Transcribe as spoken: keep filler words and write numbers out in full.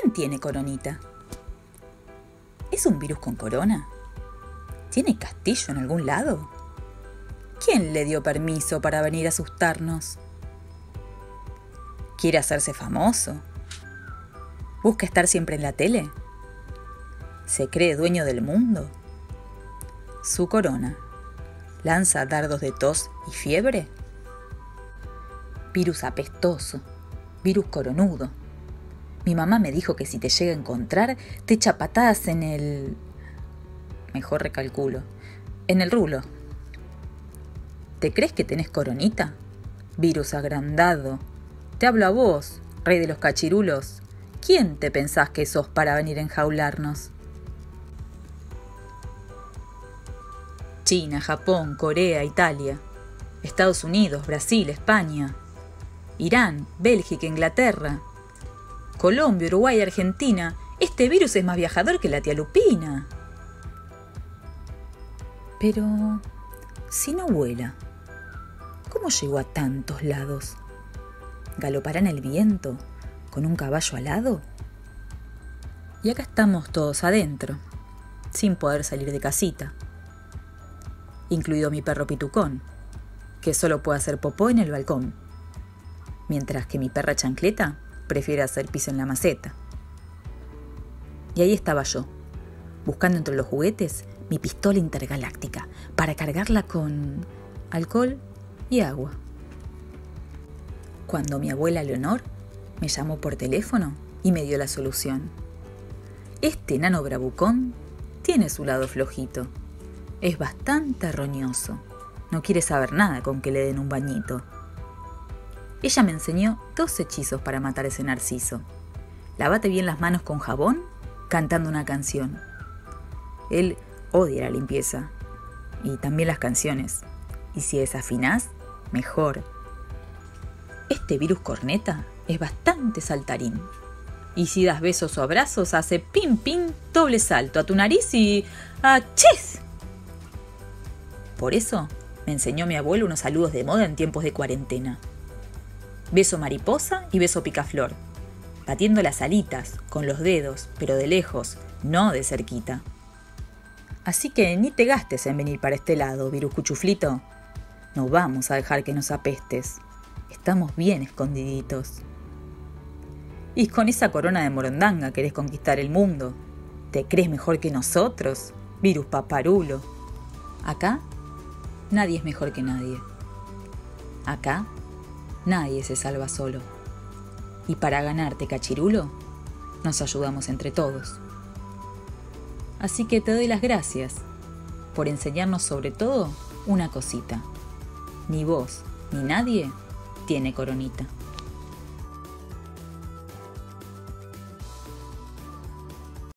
¿Quién tiene coronita? ¿Es un virus con corona? ¿Tiene castillo en algún lado? ¿Quién le dio permiso para venir a asustarnos? ¿Quiere hacerse famoso? ¿Busca estar siempre en la tele? ¿Se cree dueño del mundo? ¿Su corona lanza dardos de tos y fiebre? Virus apestoso, virus coronudo. Mi mamá me dijo que si te llega a encontrar, te echa patadas en el... Mejor recalculo. En el rulo. ¿Te crees que tenés coronita? Virus agrandado. Te hablo a vos, rey de los cachirulos. ¿Quién te pensás que sos para venir a enjaularnos? China, Japón, Corea, Italia, Estados Unidos, Brasil, España, Irán, Bélgica, Inglaterra, Colombia, Uruguay, Argentina. Este virus es más viajador que la tía Lupina. Pero, si no vuela, ¿cómo llegó a tantos lados? ¿Galopará en el viento con un caballo alado? Y acá estamos todos adentro, sin poder salir de casita. Incluido mi perro Pitucón, que solo puede hacer popó en el balcón, mientras que mi perra Chancleta prefiere hacer piso en la maceta. Y ahí estaba yo, buscando entre los juguetes mi pistola intergaláctica para cargarla con alcohol y agua. Cuando mi abuela Leonor me llamó por teléfono y me dio la solución. Este enano bravucón tiene su lado flojito. Es bastante roñoso. No quiere saber nada con que le den un bañito. Ella me enseñó dos hechizos para matar ese narciso. Lávate bien las manos con jabón, cantando una canción. Él odia la limpieza y también las canciones. Y si desafinás, mejor. Este virus corneta es bastante saltarín. Y si das besos o abrazos, hace pim pim, doble salto a tu nariz y ¡achis! Por eso me enseñó mi abuelo unos saludos de moda en tiempos de cuarentena. Beso mariposa y beso picaflor, batiendo las alitas con los dedos, pero de lejos, no de cerquita. Así que ni te gastes en venir para este lado, virus cuchuflito. No vamos a dejar que nos apestes. Estamos bien escondiditos. Y con esa corona de morondanga querés conquistar el mundo. ¿Te crees mejor que nosotros, virus paparulo? Acá nadie es mejor que nadie. Acá nadie se salva solo. Y para ganarte, cachirulo, nos ayudamos entre todos. Así que te doy las gracias por enseñarnos sobre todo una cosita. Ni vos ni nadie tiene coronita.